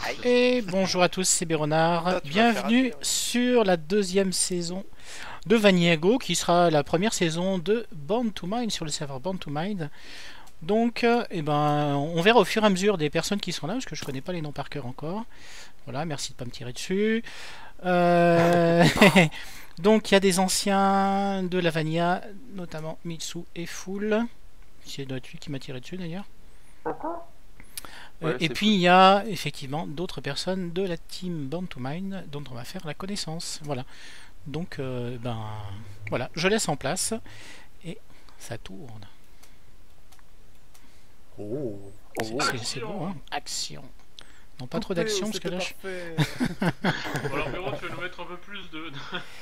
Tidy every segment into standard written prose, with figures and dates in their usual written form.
Et bonjour à tous, c'est Béronard. Bienvenue sur la deuxième saison de Vaniago, qui sera la première saison de Born to Mind sur le serveur Born to Mind. Donc, on verra au fur et à mesure des personnes qui sont là, parce que je connais pas les noms par cœur encore. Voilà, merci de pas me tirer dessus. Donc, il y a des anciens de la Vania, notamment Mitsu et Fool. C'est doit être lui qui m'a tiré dessus d'ailleurs. Ouais, Et puis il y a effectivement d'autres personnes de la team Born to Mind dont on va faire la connaissance. Voilà. Donc voilà, je laisse en place et ça tourne. Oh, C'est bon, hein. Action. Non, pas trop d'action parce que là Alors Véro, tu vas nous mettre un peu plus de...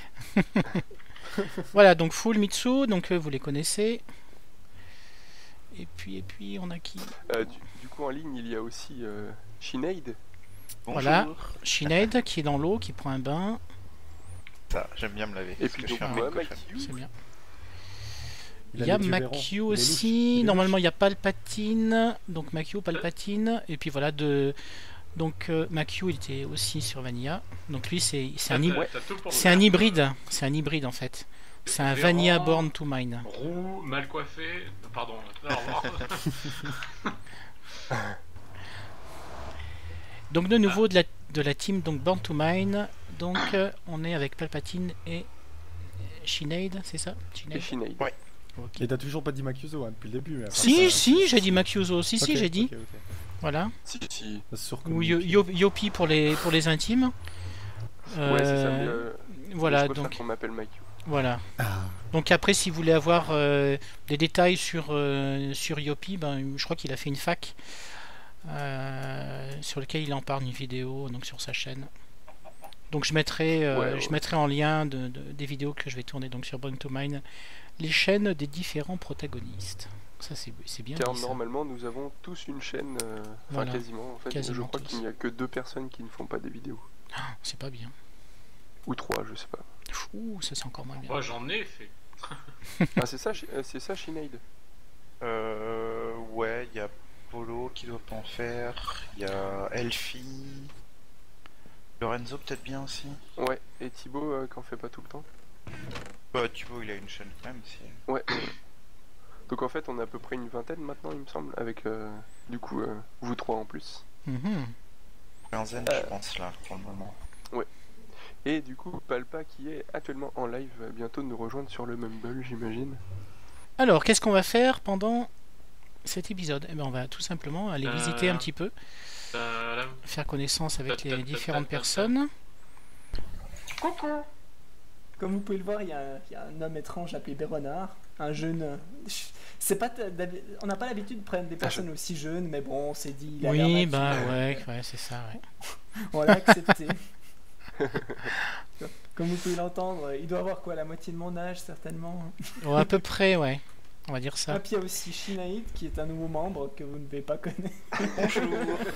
Voilà, donc Full Mitsu, donc vous les connaissez. Et puis on a qui? Du coup, en ligne, il y a aussi Sinead. Voilà, Sinead qui est dans l'eau, qui prend un bain. Ça, j'aime bien me laver. Et puis donc moi, Makiu. C'est bien. Il y a Makiu aussi. Normalement, il y a Palpatine. Donc Makiu, Palpatine. Et puis voilà, donc Makiu, il était aussi sur Vanilla. Donc lui, c'est un hybride. C'est un hybride en fait. C'est un Vanilla Born to Mine. Roux, mal coiffé. Pardon. Donc de nouveau de la team donc Born to Mine. Donc on est avec Palpatine et Sinead, c'est ça? Et Sinead. Ouais. Okay. Et t'as toujours pas dit Makiuso hein, depuis le début. Si, j'ai dit Makiuso. Si, j'ai dit. Okay. Voilà. Si. Ou Yopi pour les intimes. Ouais, c'est ça. Voilà, je donc. On m'appelle Makiu. Voilà. Donc après, si vous voulez avoir des détails sur Yopi, je crois qu'il a fait une fac sur lequel il en parle une vidéo donc sur sa chaîne. Donc je mettrai en lien des vidéos que je vais tourner donc sur Born to Mine, les chaînes des différents protagonistes. Ça c'est bien. Car normalement nous avons tous une chaîne, voilà. Quasiment. En fait, quasiment je crois tous. qu'il n'y a que 2 personnes qui ne font pas des vidéos. C'est pas bien. Ou 3, je sais pas. Ouh, ça c'est encore moins bien. Moi j'en ai fait. Ah c'est ça Sinead. Ouais, il y a Polo qui doit pas en faire, il y a Elfie, Lorenzo peut-être bien aussi. Ouais, et Thibaut qui en fait pas tout le temps. Bah Thibaut il a une chaîne quand même si. Ouais. Donc en fait on a à peu près une vingtaine maintenant il me semble, avec du coup vous 3 en plus. Quinzaine je pense là pour le moment. Ouais. Et du coup Palpa qui est actuellement en live va bientôt nous rejoindre sur le Mumble j'imagine. Alors qu'est-ce qu'on va faire pendant cet épisode? On va tout simplement aller visiter un petit peu, faire connaissance avec les différentes personnes. Coucou. Comme vous pouvez le voir, il y a un homme étrange appelé Béronard, un jeune. On n'a pas l'habitude de prendre des personnes aussi jeunes, mais bon, on s'est dit. Oui, ouais, c'est ça. Ouais. On l'a accepté. Comme vous pouvez l'entendre, il doit avoir quoi, la moitié de mon âge certainement. À peu près, ouais. On va dire ça. Et puis il y a aussi Sinead qui est un nouveau membre que vous ne devez pas connaître. Bonjour.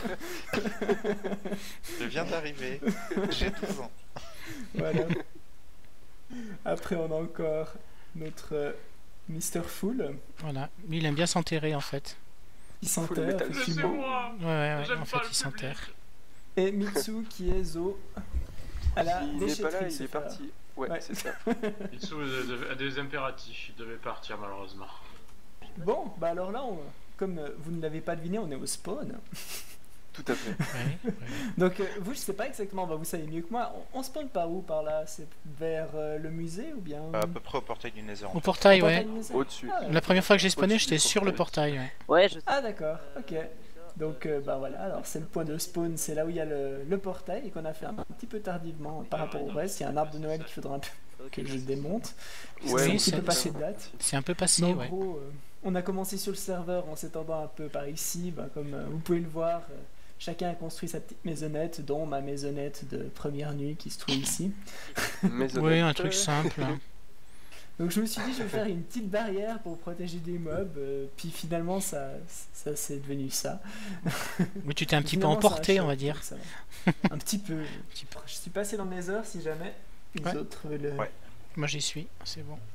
Je viens d'arriver. J'ai 12 ans. Voilà. Après on a encore notre Mr. Fool. Voilà. Lui il aime bien s'enterrer en fait. Il s'enterre effectivement. Ouais, en fait il s'enterre. Et Mitsu qui est Zo à la il n'est pas là, il est parti. Ouais. C'est ça. Mitsu a des impératifs, il devait partir malheureusement. Bon, alors là, comme vous ne l'avez pas deviné, on est au spawn. Tout à fait. Ouais. Donc vous, je sais pas exactement, vous savez mieux que moi, on spawn par où, par là? C'est vers le musée ou bien à peu près au portail du Nether. Au portail, ouais. Au-dessus. La première fois que j'ai spawné, j'étais sur le portail, ouais. Ah d'accord, ok. Donc voilà, alors c'est le point de spawn, c'est là où il y a le portail et qu'on a fait un petit peu tardivement par rapport au reste. Il y a un arbre de Noël qu'il faudra un peu que je démonte. Ouais, c'est un petit peu passé de date. C'est un peu passé, en gros, on a commencé sur le serveur en s'étendant un peu par ici, comme vous pouvez le voir. Chacun a construit sa petite maisonnette, dont ma maisonnette de première nuit qui se trouve ici. Oui, un truc simple. Donc je me suis dit je vais faire une petite barrière pour protéger des mobs, puis finalement ça c'est devenu ça. Oui, tu t'es un petit peu emporté, on va dire. Un petit peu. Je suis passé dans mes heures si jamais les autres veulent. Ouais. Moi j'y suis, c'est bon.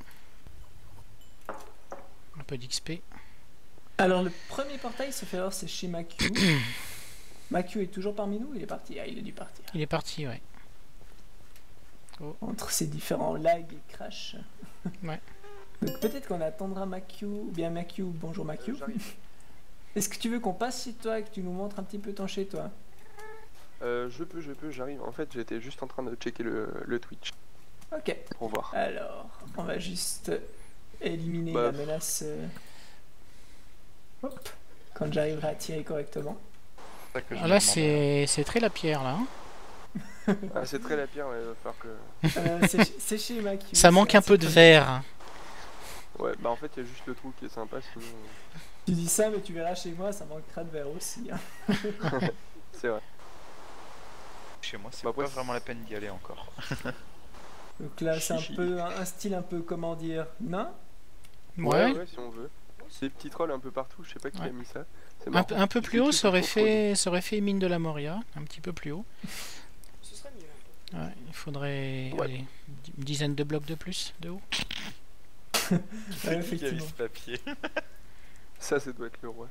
Un peu d'XP. Alors le premier portail se fait alors c'est chez Makiu. Makiu est toujours parmi nous, il est parti. Ah, il a dû partir. Il est parti, ouais. Entre ces différents lags et crash. Ouais. Donc peut-être qu'on attendra Makiu, ou bien Makiu, bonjour Makiu. J'arrive. Est-ce que tu veux qu'on passe chez toi et que tu nous montres un petit peu ton chez toi? Je peux, j'arrive. En fait, j'étais juste en train de checker le Twitch Ok. pour voir. Alors, on va juste éliminer Bah, la menace. Hop. Quand j'arriverai à tirer correctement. C'est ça que je Ah, me là, demandais. c'est très la pierre, là. Hein. Ah, c'est très la pire, mais il va falloir que. C'est chez Makiu. Ça manque un peu de verre. Ouais, bah en fait, il y a juste le trou qui est sympa, sinon. Tu dis ça, mais tu verras chez moi, ça manquera de verre aussi. Hein. C'est vrai. Chez moi, c'est Bah, pas après, vraiment la peine d'y aller encore. Donc là, c'est Chichi. un style un peu, comment dire, nain. Ouais. Ouais, si on veut. Des petits trolls un peu partout, je sais pas qui Ouais. a mis ça. C'est Un, marrant. un peu Des plus haut, petits ça aurait trucs fait, mine de la Moria. Un petit peu plus haut. Ce serait mieux. Ouais, il faudrait Ouais. allez, une dizaine de blocs de plus de haut. Ouais, Qui a mis effectivement. ce papier? Ça doit être le roi.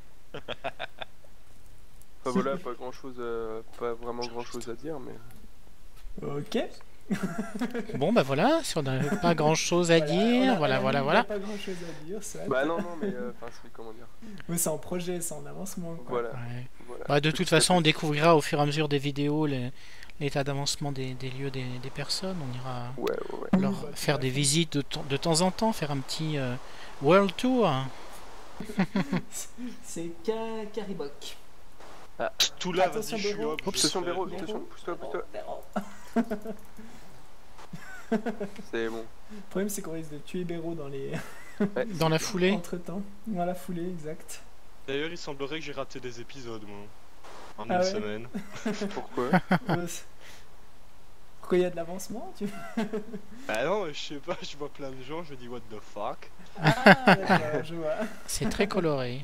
Enfin voilà, pas grand chose, pas vraiment grand chose à dire, mais. Ok. Bon, bah voilà, si on n'a pas grand chose à dire, voilà. On n'a pas grand chose à dire, ça. Bah non, mais enfin, c'est comment dire. Mais c'est en projet, c'est en avancement. Quoi. Voilà. Ouais. voilà. Bah, de toute Petit à façon, on petit. découvrira au fur et à mesure des vidéos l'état d'avancement des lieux, des personnes. On ira Ouais. Oui, leur bah, faire tout à des fait. visites de temps en temps, faire un petit world tour. C'est Caribok. Tout là, Attention, vas-y, je suis Béraud. hop. Attention, Béraud, Béraud. attention, pousse-toi. Béraud. C'est bon. Le problème, c'est qu'on risque de tuer Béraud dans les. Ouais, Dans la foulée. Entre-temps. Dans la foulée, exact. D'ailleurs, il semblerait que j'ai raté des épisodes, moi. En Ah une ouais semaine. Pourquoi? Pourquoi il y a de l'avancement Bah non, je sais pas, je vois plein de gens, je me dis what the fuck. Ah, d'accord, je vois. C'est très coloré.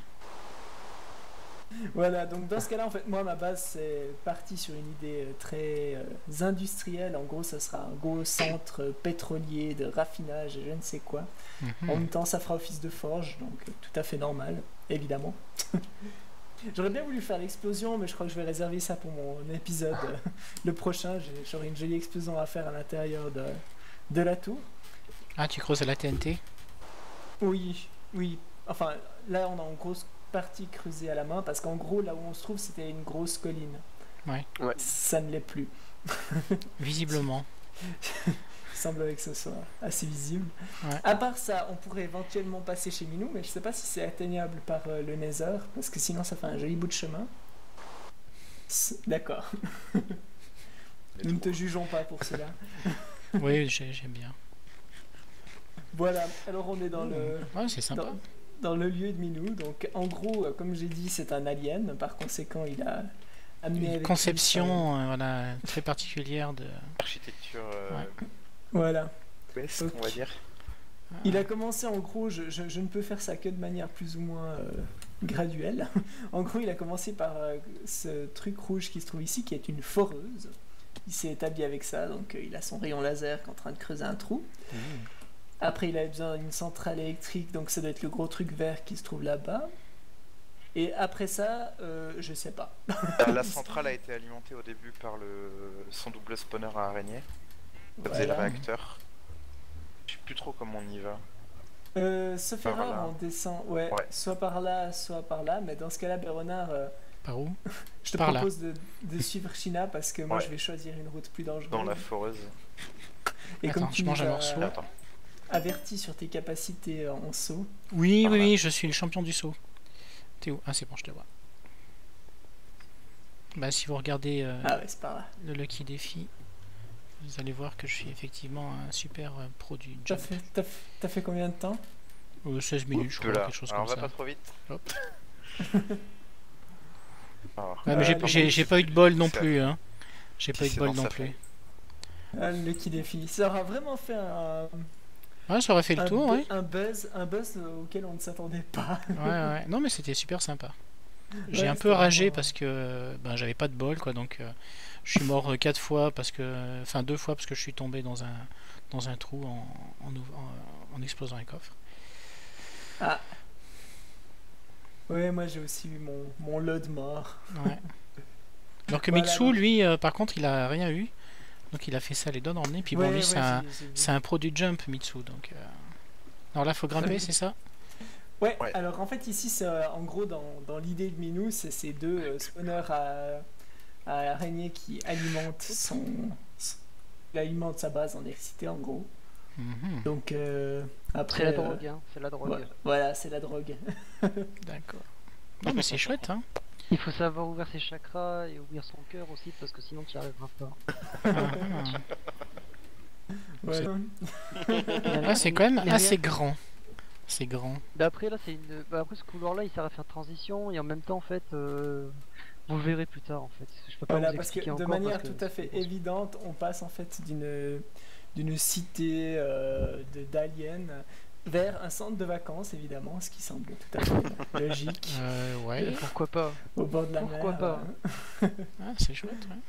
Voilà, donc dans ce cas-là, en fait, moi, ma base, c'est parti sur une idée très industrielle. En gros, ça sera un gros centre pétrolier de raffinage et je ne sais quoi. En Mhm. même temps, ça fera office de forge, donc tout à fait normal, évidemment. J'aurais bien voulu faire l'explosion, mais je crois que je vais réserver ça pour mon épisode le prochain. J'aurai une jolie explosion à faire à l'intérieur de la tour. Ah, tu creuses à la TNT? Oui, oui. Enfin, là, on a en grosse partie creusée à la main, parce qu'en gros, là où on se trouve, c'était une grosse colline. Ouais. Ouais. Ça ne l'est plus. Visiblement. Il semblerait que ce soit assez visible. Ouais. À part ça, on pourrait éventuellement passer chez Minou, mais je sais pas si c'est atteignable par le Nether, parce que sinon ça fait un joli bout de chemin. D'accord. Nous ne te jugeons pas pour cela. Oui, j'aime bien. Voilà, alors on est dans le, Ouais, c'est sympa. dans le lieu de Minou. Donc en gros, comme j'ai dit, c'est un alien. Par conséquent, il a amené Une avec lui conception voilà, très particulière de. Architecture Ouais. son- Voilà. ouest, Ok. on va dire. Il a commencé en gros, je ne peux faire ça que de manière plus ou moins graduelle. En gros, il a commencé par ce truc rouge qui se trouve ici, qui est une foreuse. Il s'est établi avec ça, donc il a son rayon laser qui est en train de creuser un trou. Après, il a besoin d'une centrale électrique, donc ça doit être le gros truc vert qui se trouve là-bas. Et après ça, je sais pas. La centrale a été alimentée au début par son double spawner à araignée. Ça faisait le Voilà. réacteur. Je sais plus trop comment on y va. Sauf Par erreur, là. on descend, ouais, Ouais. soit par là, mais dans ce cas-là, Bernard, Par où? je te Par là. propose de suivre China parce que moi Ouais. je vais choisir une route plus dangereuse. Dans la foreuse. Et Attends, comme tu je mange nous un as morceau. Attends. averti sur tes capacités en saut, Oui, Par là. oui, je suis le champion du saut. T'es où? Ah, c'est bon, je te vois. Bah, si vous regardez ah ouais, c'est par là. le Lucky Défi, vous allez voir que je suis effectivement un super pro du T'as jump. t'as fait combien de temps? 16 minutes, je De crois, là. quelque chose Alors, comme va ça. pas trop vite. Hop. Alors, Ouais, mais j'ai pas eu de bol non c'est- plus, hein. J'ai pas eu de c'est bol bon, non ça plus. fait. Ah, le Lucky Défi. Ça aura vraiment fait Ouais, ça aurait fait le tour, ouais. un buzz auquel on ne s'attendait pas. Ouais. Non, mais c'était super sympa. J'ai Ouais, un peu c'était ragé vraiment- parce que ben, j'avais pas de bol, quoi. Donc, je suis mort 4 fois parce que, enfin 2 fois parce que je suis tombé dans un trou en explosant un coffre. Ah. Ouais, moi j'ai aussi eu mon lot de morts. Ouais. Alors que Voilà, Mitsu, donc- lui, par contre, il a rien eu. Donc il a fait ça les doigts dans le nez. Puis bon, Ouais, lui, ouais, c'est un pro du jump, Mitsu. Donc, alors là, faut grimper, c'est ça? Ouais, Ouais. alors en fait ici, c'est, en gros, dans l'idée de Minou, c'est ces deux spawners à araignée qui alimentent il alimente sa base en électricité en gros. Mhm. Donc C'est après... la drogue, hein. C'est la drogue. Voilà, c'est la drogue. D'accord. Non, mais c'est chouette, hein. Il faut savoir ouvrir ses chakras et ouvrir son cœur aussi parce que sinon tu n'y arriveras pas. Ouais. Ah, c'est quand même Mais assez rien- grand. C'est grand. Mais après là c'est une. Bah, après ce couloir là il sert à faire transition et en même temps en fait vous le verrez plus tard en fait. Je peux pas Voilà, vous parce que expliquer de encore manière parce que tout à fait c'est bon. évidente, on passe en fait d'une cité d'aliens vers un centre de vacances, évidemment, ce qui semble tout à fait logique, Ouais. Pourquoi pas. au bord de la Pourquoi mer. pas. Ah, c'est chouette, ouais.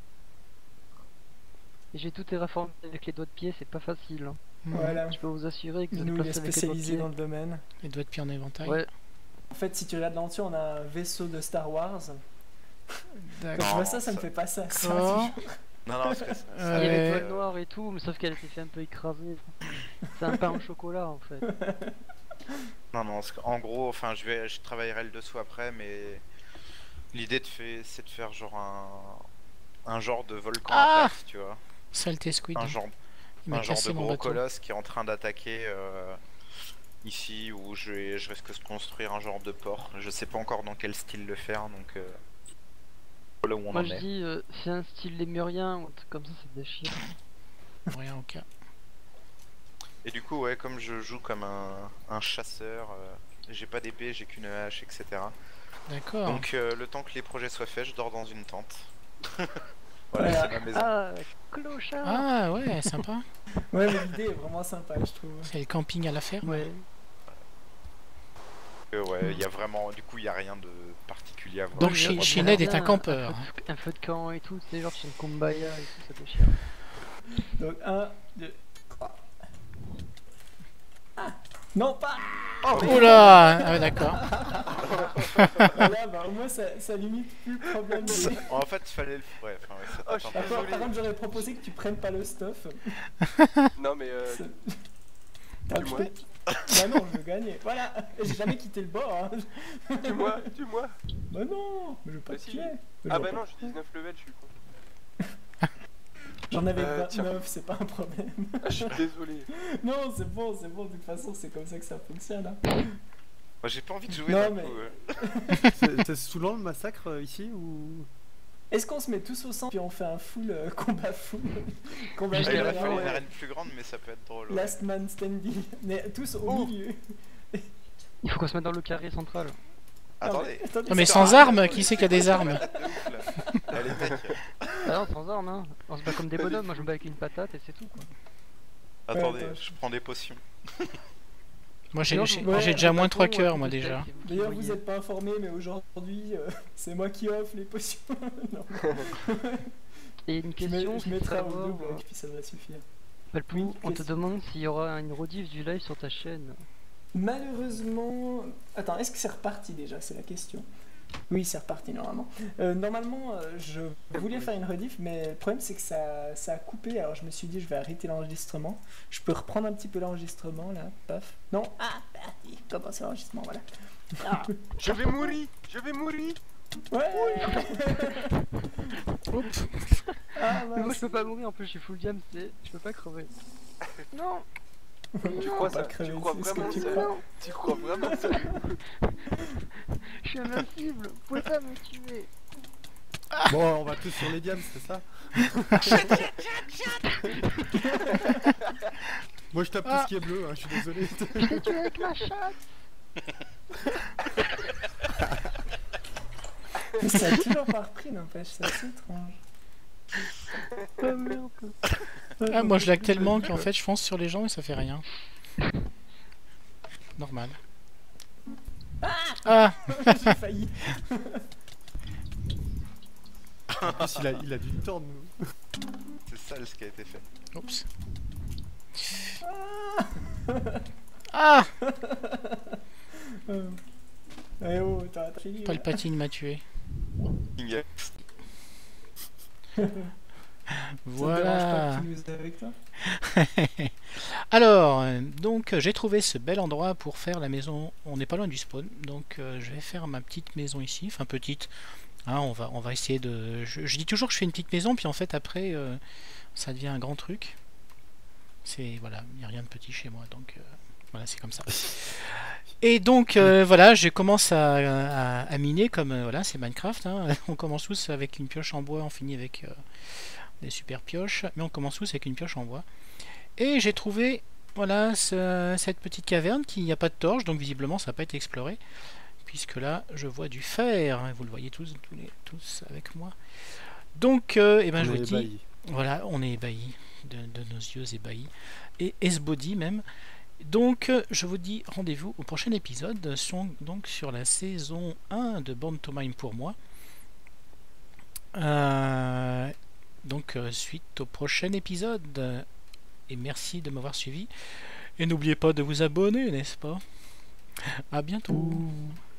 Et j'ai tout terraformé avec les doigts de pied, c'est pas facile. Hein. Mhm. Voilà. Je peux vous assurer que vous Nous, il est passez avec les doigts de spécialisé pied. dans le domaine. Les doigts de pied en éventail. Ouais. En fait, si tu regardes là-dessus, on a un vaisseau de Star Wars. Quand je D'accord. vois ça, ça me fait pas ça. D'accord. Non, non, parce que Il y avait Euh, l'étoile noire et tout, mais sauf qu'elle s'est fait un peu écraser. C'est un pain au chocolat en fait. non, non, en gros, enfin, je travaillerai le dessous après, mais l'idée c'est de faire genre un genre de volcan Ah à place, tu vois. Saleté squid. Un genre, Il m'a un genre cassé de mon gros bateau. colosse qui est en train d'attaquer ici, où je risque de construire un genre de port. Je sais pas encore dans quel style le faire, donc voilà où on Moi en je est. dis, c'est un style lémurien ou un truc comme ça déchire. Rien au cas. Et du coup, ouais, comme je joue comme un chasseur, j'ai pas d'épée, j'ai qu'une hache, etc. D'accord. Donc le temps que les projets soient faits, je dors dans une tente. Voilà. Voilà, c'est ma maison. Ah, clochard. Ah ouais, sympa. Ouais, mais l'idée est vraiment sympa, je trouve. C'est le camping à la ferme. Ouais. Ouais, il y a vraiment, du coup, il y a rien de particulier à voir. Donc Ouais, Chi- mais Shined est un bien, campeur. Un feu de camp et tout, c'est genre c'est une kumbaya et tout, ça déchire. Donc, 1, 2, 3. Ah non, pas Oula Ah ouais, d'accord. Voilà, bah, au moins ça limite plus le problème. En fait, il fallait le. Ouais, enfin, ouais, ça Oh, je suis tape un peu. Par contre, j'aurais proposé que tu prennes pas le stuff. Non, mais C'est- T'as Tue-moi. acheté Bah non, je veux gagner. Voilà, et j'ai jamais quitté le bord. Hein. tue-moi, tue-moi. Bah non, mais je veux pas Bah te si. tuer. Ah bah non, je suis 19 level, je suis con. J'en avais tiens. 29, c'est pas un problème. Ah, je suis désolé. Non, c'est bon, de toute façon, c'est comme ça que ça fonctionne. Hein. Moi, j'ai pas envie de jouer Non, d'un mais- coup. C'est saoulant le massacre ici ou. Est-ce qu'on se met tous au centre puis on fait un full combat full combat Jusqu'à Il la aurait fin, fallu une ouais. arène plus grande, mais ça peut être drôle. Ouais. Last man standing. Mais tous au Oh. milieu. Il faut qu'on se mette dans le carré central. Attendez. Non mais sans armes, qui c'est qui a des armes? Elle est tech. Ah non, sans armes, hein. On se bat comme des bonhommes, moi je me bats avec une patate et c'est tout quoi. Attendez, attends, je prends des potions. Moi j'ai Sinon, j'ai- vous- ouais, j'ai déjà on moins bat 3 trop, cœurs ouais, moi tout est déjà. fait, c'est vous qui D'ailleurs, vous voyez. êtes pas informés, mais aujourd'hui, c'est moi qui offre les potions. Non. Et une question, Je c'est de mettrai au savoir, double, puis ça va suffire. Palpou, Oui, on te question. demande s'il y aura une rediff du live sur ta chaîne. Malheureusement. Attends, est-ce que c'est reparti déjà? C'est la question. Oui, c'est reparti normalement. Normalement, je voulais faire une rediff, mais le problème c'est que ça a coupé. Alors je me suis dit, je vais arrêter l'enregistrement. Je peux reprendre un petit peu l'enregistrement là. Paf. Non. Ah, parti. Commence l'enregistrement, voilà. Je vais mourir. Je vais mourir. Ouais. Oups. Ah, Mais moi mince. je peux pas mourir en plus, je suis full jam, je peux pas crever. Non. Tu crois Pas ça? crever, Tu crois c'est ce que vraiment tu ça? crois. Tu crois vraiment ça? Je suis invincible, vous pouvez pas me tuer. Bon, on va tous sur les diams, c'est ça? Moi je tape tout ce qui est bleu, hein, je suis désolé. Je t'ai tué avec ma chatte. Mais ça a toujours pas repris, n'empêche, c'est assez étrange. Oh merde. Ah, moi je lag tellement qu'en fait je fonce sur les gens et ça fait rien. Normal. Ah J'ai failli. En plus, il a du temps, nous. C'est ça ce qui a été fait. Oups. Ah Eh oh, t'as fini. Palpatine m'a tué. King. Voilà. Ça te dérange pas que tu nous aies avec toi? Alors, donc j'ai trouvé ce bel endroit pour faire la maison. On n'est pas loin du spawn, donc je vais faire ma petite maison ici. Enfin petite. Hein, on va essayer de. Je dis toujours que je fais une petite maison, puis en fait après ça devient un grand truc. C'est voilà, il n'y a rien de petit chez moi, donc voilà, c'est comme ça. Et donc voilà, je commence à miner comme voilà, c'est Minecraft. Hein. On commence tous avec une pioche en bois, on finit avec des super pioches, mais on commence tous avec une pioche en bois. Et j'ai trouvé voilà cette petite caverne qui n'y a pas de torche, donc visiblement ça n'a pas été exploré, puisque là je vois du fer. Vous le voyez tous avec moi. Donc eh ben, je vous dis, voilà, on est ébahis de nos yeux ébahis et esbody même. Donc je vous dis rendez-vous au prochain épisode donc sur la saison 1 de Born to Mine pour moi. Donc suite au prochain épisode. Et merci de m'avoir suivi. Et n'oubliez pas de vous abonner, n'est-ce pas? À bientôt.